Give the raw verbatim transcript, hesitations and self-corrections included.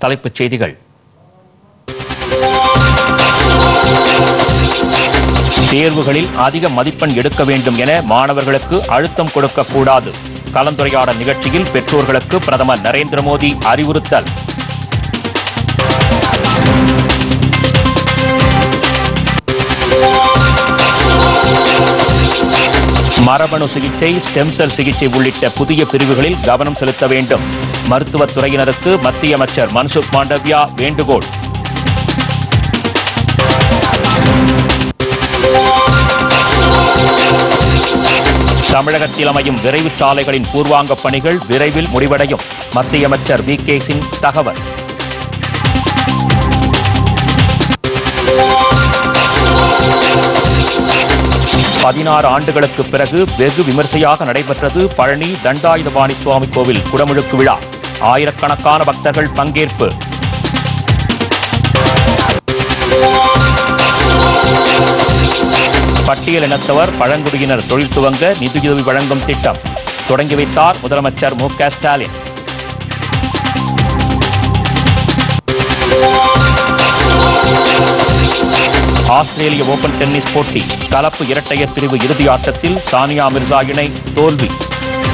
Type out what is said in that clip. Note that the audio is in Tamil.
தலைப்புச் செய்திகள். தேர்வுகளில் அதிக மதிப்பெண் எடுக்க வேண்டும் என மாணவர்களுக்கு அழுத்தம் கொடுக்கக்கூடாது. கலந்துரையாடல் நிகழ்ச்சியில் பெற்றோர்களுக்கு பிரதமர் நரேந்திர மோடி அறிவுறுத்தல். மரபணு சிகிச்சை, ஸ்டெம் செல் சிகிச்சை உள்ளிட்ட புதிய பிரிவுகளில் கவனம் செலுத்த வேண்டும். மருத்துவத்துறையினருக்கு மத்திய அமைச்சர் மன்சுக் மாண்டவியா வேண்டுகோள். தமிழகத்தில் அமையும் விரைவு சாலைகளின் பூர்வாங்க பணிகள் விரைவில் முடிவடையும். மத்திய அமைச்சர் வி கே சிங் தகவல். பதினாறு ஆண்டுகளுக்கு பிறகு வெகு விமர்சையாக நடைபெற்றது பழனி தண்டாயுதபாணி சுவாமி கோவில் குடமுழுக்கு விழா. ஆயிரக்கணக்கான பக்தர்கள் பங்கேற்பு. பட்டியலினத்தவர் பழங்குடியினர் தொழில் துவங்க நிதியுதவி வழங்கும் திட்டம் தொடங்கி வைத்தார் முதலமைச்சர் மு க ஸ்டாலின். ஆஸ்திரேலிய ஓபன் டென்னிஸ் போட்டி கலப்பு இரட்டையர் பிரிவு இறுதி ஆட்டத்தில் சானியா மிர்சா இணை தோல்வி.